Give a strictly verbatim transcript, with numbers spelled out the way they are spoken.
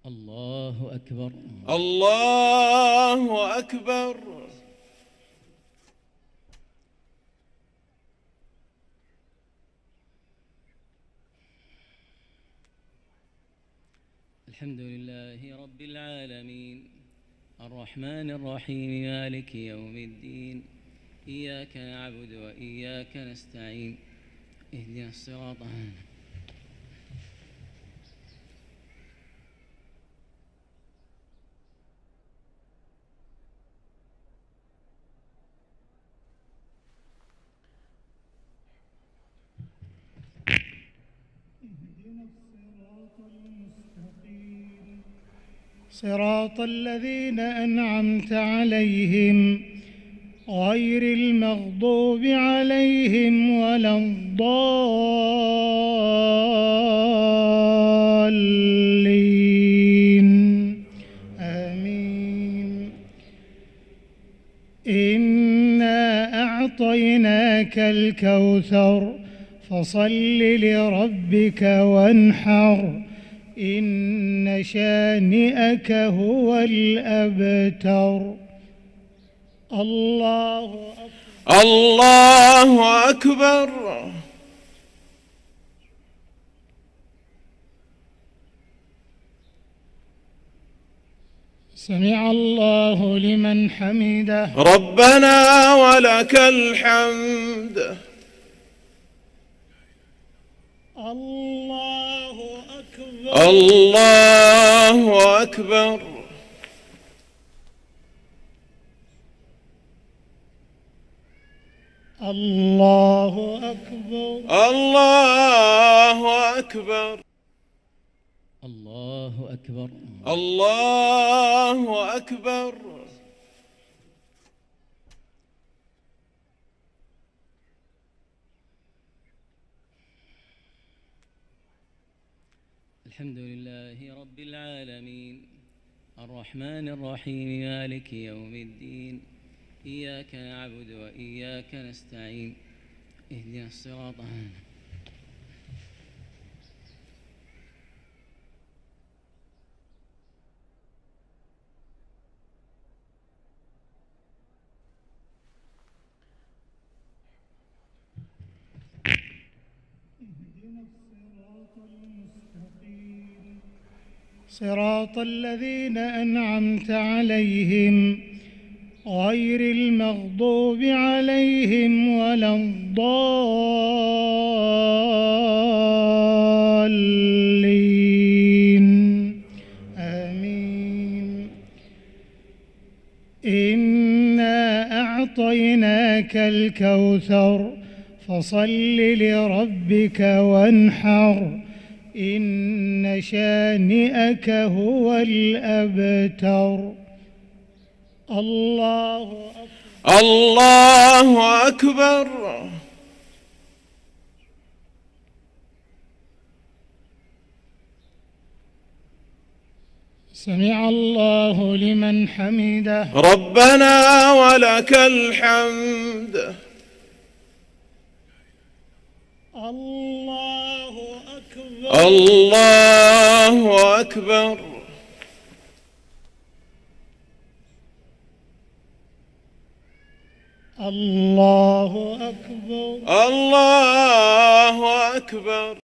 الله أكبر. الله أكبر. الحمد لله رب العالمين الرحمن الرحيم مالك يوم الدين إياك نعبد وإياك نستعين اهدنا الصراط. صراط الذين أنعمت عليهم غير المغضوب عليهم ولا الضالين آمين. إنا أعطيناك الكوثر فصل لربك وانحر إن شانئك هو الأبتر. الله أكبر. الله أكبر. سمع الله لمن حمده. ربنا ولك الحمد. الله أكبر. الله أكبر. الله أكبر. الله أكبر. الله أكبر. الله أكبر. الحمد لله رب العالمين الرحمن الرحيم مالك يوم الدين إياك نعبد وإياك نستعين اهدنا الصراط. صراط الذين أنعمت عليهم غير المغضوب عليهم ولا الضالين آمين. إنا أعطيناك الكوثر فصل لربك وانحر إن شانئك هو الأبتر. الله أكبر. الله أكبر. سمع الله لمن حمده. ربنا ولك الحمد. الله أكبر. الله أكبر. الله أكبر. الله أكبر.